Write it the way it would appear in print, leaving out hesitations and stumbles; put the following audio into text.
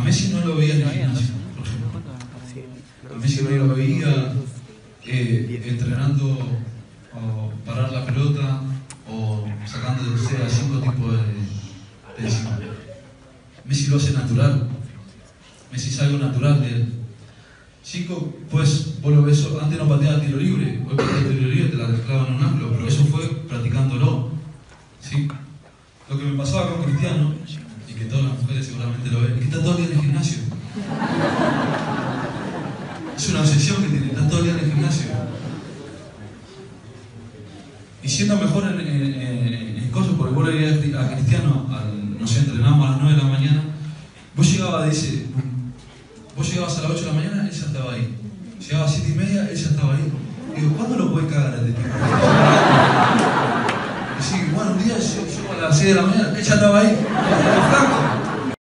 Messi no lo veía en el gimnasio, por ejemplo. A Messi no lo veía entrenando o parar la pelota o sacando de 5 tipos de encima. Messi lo hace natural. Messi es algo natural de él. Chico, pues vos lo ves, antes no pateaba tiro libre, hoy patea tiro libre, te la clavan en un ángulo, pero eso fue practicándolo. ¿Sí? Lo que me pasaba con Cristiano, y que todas las mujeres seguramente lo ven, es que está todo el día en el gimnasio. Es una obsesión que tiene, está todo el día en el gimnasio. Y siendo mejor en cosas, porque vos le veías a Cristiano, no sé, entrenábamos a las 9 de la mañana, vos llegabas a las 8 de la mañana, él ya estaba ahí. Llegaba a 7 y media, él ya estaba ahí. Digo, ¿cuándo lo podés cagar a este tipo? Y sí, bueno, un día yo a las 6 de la mañana, él ya estaba ahí.